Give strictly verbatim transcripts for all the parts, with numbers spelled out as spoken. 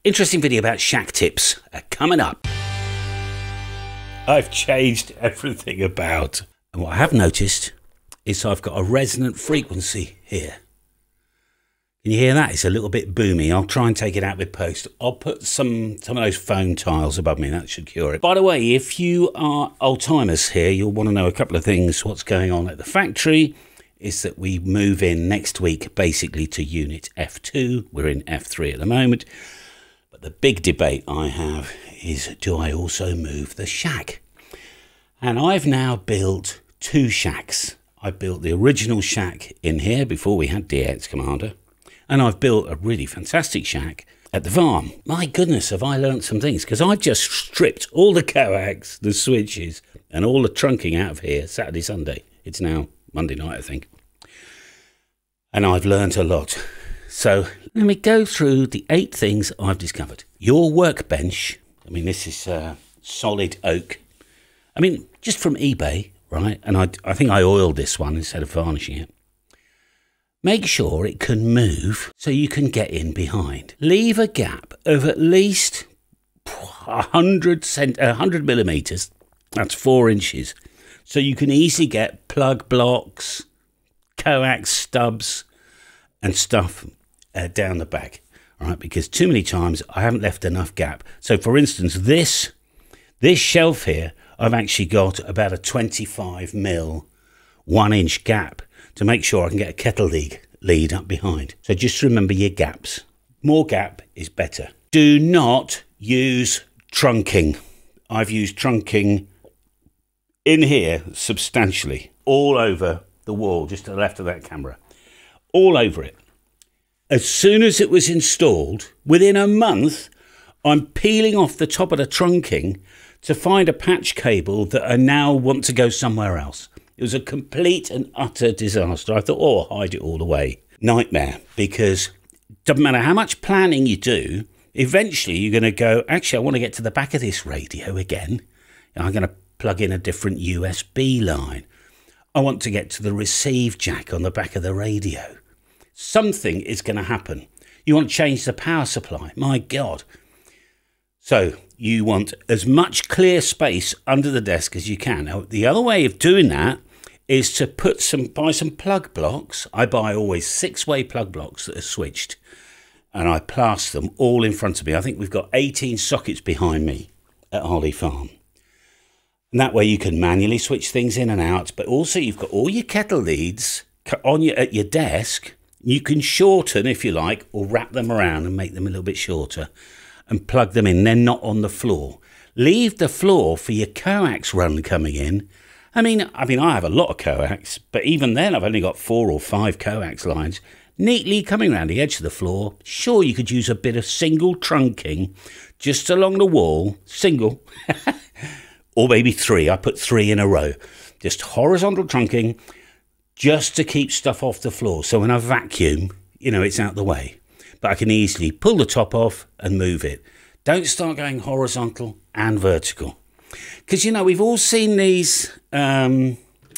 Interesting video about shack tips are coming up. I've changed everything about. And what I have noticed is I've got a resonant frequency here. Can you hear that? It's a little bit boomy. I'll try and take it out with post. I'll put some, some of those foam tiles above me. That should cure it. By the way, if you are old-timers here, you'll want to know a couple of things. What's going on at the factory is that we move in next week basically to unit F two. We're in F three at the moment. But the big debate I have is, do I also move the shack? And I've now built two shacks. I built the original shack in here before we had D X Commander. And I've built a really fantastic shack at the farm. My goodness, have I learnt some things, because I've just stripped all the coax, the switches, and all the trunking out of here Saturday, Sunday. It's now Monday night, I think. And I've learnt a lot. So let me go through the eight things I've discovered. Your workbench, I mean, this is uh, solid oak. I mean, just from eBay, right? And I, I think I oiled this one instead of varnishing it. Make sure it can move so you can get in behind. Leave a gap of at least one hundred, cent one hundred millimeters, that's four inches, so you can easily get plug blocks, coax stubs and stuff uh, down the back, all right? Because too many times I haven't left enough gap. So for instance, this, this shelf here, I've actually got about a twenty-five mil, one inch gap to make sure I can get a kettle lead, lead up behind. So just remember your gaps. More gap is better. Do not use trunking. I've used trunking in here substantially, all over the wall, just to the left of that camera, all over it. As soon as it was installed, within a month, I'm peeling off the top of the trunking to find a patch cable that I now want to go somewhere else. It was a complete and utter disaster. I thought, oh, I'll hide it all away. Nightmare, because it doesn't matter how much planning you do, eventually you're going to go, actually, I want to get to the back of this radio again. I'm going to plug in a different U S B line. I want to get to the receive jack on the back of the radio. Something is going to happen. You want to change the power supply. My God. So you want as much clear space under the desk as you can. Now, the other way of doing that is to put some, buy some plug blocks. I buy always six-way plug blocks that are switched, and I plaster them all in front of me. I think we've got eighteen sockets behind me at Harley Farm. And that way you can manually switch things in and out, but also you've got all your kettle leads on your, at your desk. You can shorten, if you like, or wrap them around and make them a little bit shorter and plug them in. They're not on the floor. Leave the floor for your coax run coming in. I mean, I mean, I have a lot of coax, but even then I've only got four or five coax lines neatly coming around the edge of the floor. Sure, you could use a bit of single trunking just along the wall, single, or maybe three. I put three in a row, just horizontal trunking, just to keep stuff off the floor. So when I vacuum, you know, it's out the way. But I can easily pull the top off and move it. Don't start going horizontal and vertical. Because, you know, we've all seen these um,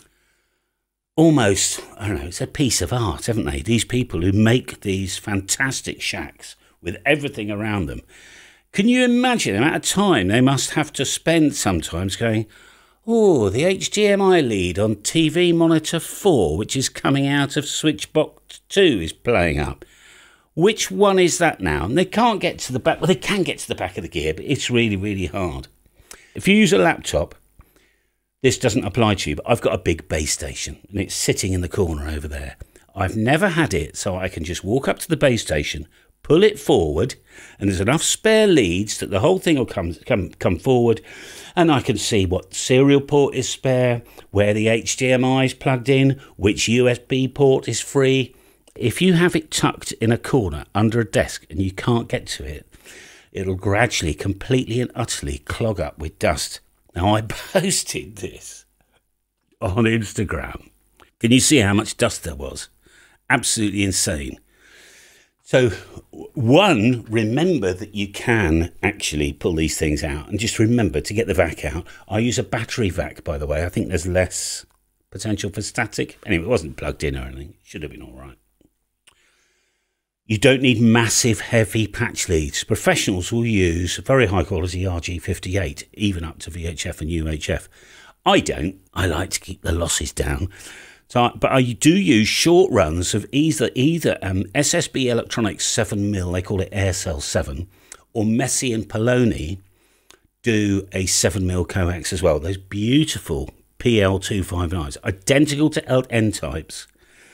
almost, I don't know, it's a piece of art, haven't they? These people who make these fantastic shacks with everything around them. Can you imagine the amount of time they must have to spend sometimes going, oh, the H D M I lead on T V monitor four, which is coming out of switch box two, is playing up. Which one is that now? And they can't get to the back. Well, they can get to the back of the gear, but it's really, really hard. If you use a laptop, this doesn't apply to you, but I've got a big base station, and it's sitting in the corner over there. I've never had it, so I can just walk up to the base station, pull it forward, and there's enough spare leads that the whole thing will come, come, come forward, and I can see what serial port is spare, where the H D M I is plugged in, which U S B port is free. If you have it tucked in a corner under a desk and you can't get to it, it'll gradually, completely and utterly clog up with dust. Now, I posted this on Instagram. Can you see how much dust there was? Absolutely insane. So, one, remember that you can actually pull these things out, and just remember to get the vac out. I use a battery vac, by the way. I think there's less potential for static. Anyway, it wasn't plugged in or anything. It should have been all right. You don't need massive, heavy patch leads. Professionals will use very high quality R G fifty-eight, even up to V H F and U H F. I don't. I like to keep the losses down. So, but I do use short runs of either either um, S S B Electronics seven mil, they call it AirCell seven, or Messi and Poloni do a seven mil coax as well. Those beautiful P L two fifty-nines, identical to N-types,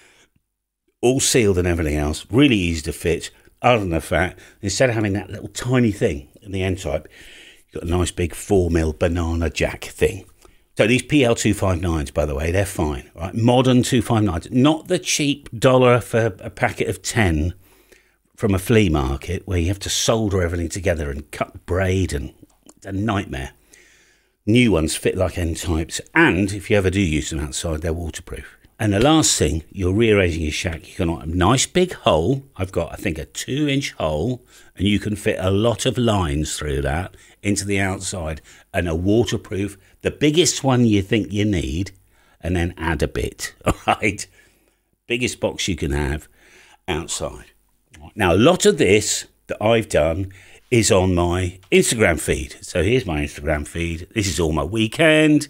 all sealed and everything else, really easy to fit, other than the fact, instead of having that little tiny thing in the N-type, you've got a nice big four mil banana jack thing. So these P L two fifty-nines, by the way, they're fine, right? Modern two fifty-nines, not the cheap dollar for a packet of ten from a flea market where you have to solder everything together and cut braid, and it's a nightmare. New ones fit like N-types, and if you ever do use them outside, they're waterproof. And the last thing, you're rearranging your shack, you've got a nice big hole. I've got, I think, a two inch hole, and you can fit a lot of lines through that into the outside, and a waterproof, the biggest one you think you need, and then add a bit, all right? Biggest box you can have outside. Now, a lot of this that I've done is on my Instagram feed. So here's my Instagram feed. This is all my weekend.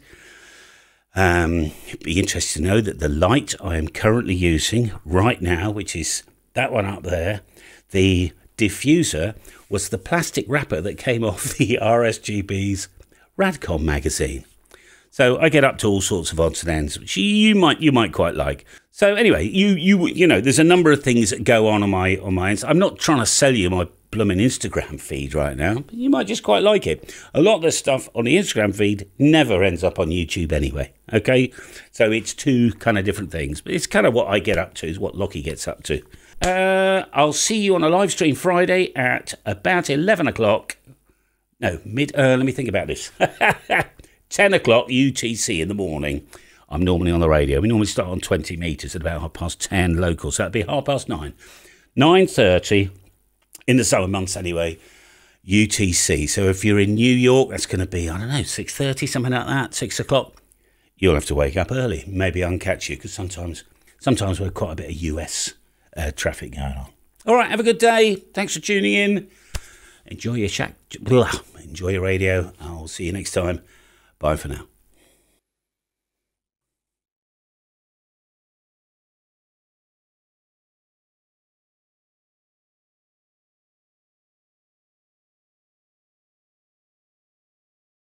Um, it'd be interesting to know that the light I am currently using right now, which is that one up there, the diffuser, was the plastic wrapper that came off the R S G B's Radcom magazine. So I get up to all sorts of odds and ends, which you might you might quite like. So anyway, you you you know, there's a number of things that go on on my on my. I'm not trying to sell you my blooming Instagram feed right now, but you might just quite like it. A lot of the stuff on the Instagram feed never ends up on YouTube anyway. Okay, so it's two kind of different things, but it's kind of what I get up to, is what Lockie gets up to. Uh, I'll see you on a live stream Friday at about eleven o'clock. No, mid. Uh, let me think about this. ten o'clock U T C in the morning. I'm normally on the radio. We normally start on twenty metres at about half past ten local, so that'd be half past nine. nine thirty in the summer months anyway, U T C. So if you're in New York, that's going to be, I don't know, six thirty, something like that, six o'clock. You'll have to wake up early. Maybe I can catch you, because sometimes, sometimes we're quite a bit of U S uh, traffic going on. All right, have a good day. Thanks for tuning in. Enjoy your shack. Enjoy your radio. I'll see you next time. Bye for now.